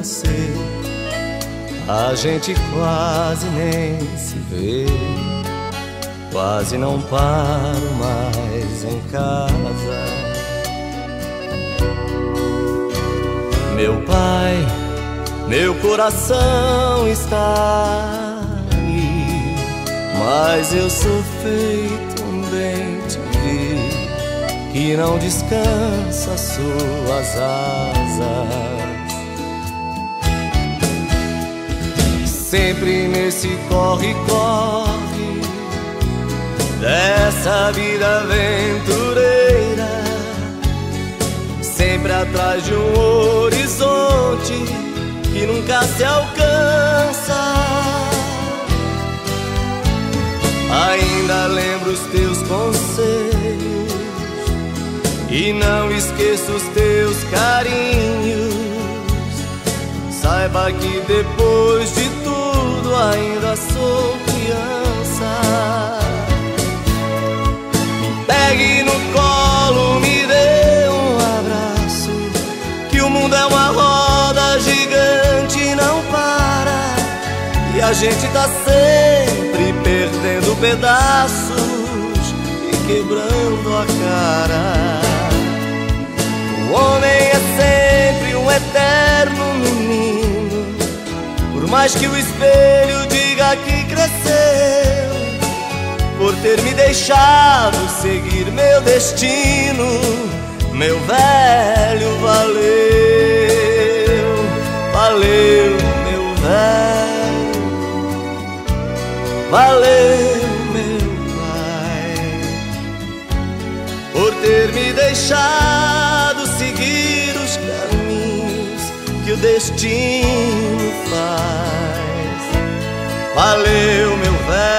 você, a gente quase nem se vê. Quase não paro mais em casa. Meu pai, meu coração está aí, mas eu sou feito um bem-te-vi que não descansa suas asas. Sempre nesse corre-corre dessa vida aventureira, sempre atrás de um horizonte que nunca se alcança. Ainda lembro os teus conselhos e não esqueço os teus carinhos. Saiba que depois de tudo ainda sou criança. Me pegue no colo, me dê um abraço, que o mundo é uma roda gigante e não para, e a gente tá sempre perdendo pedaços e quebrando a cara. O homem é sempre um eterno menino, por mais que o espelho diga que cresceu, por ter me deixado seguir meu destino. Meu velho, valeu, valeu, meu velho, valeu, meu pai, por ter me deixado seguir os caminhos que o destino faz. Valeu, meu velho,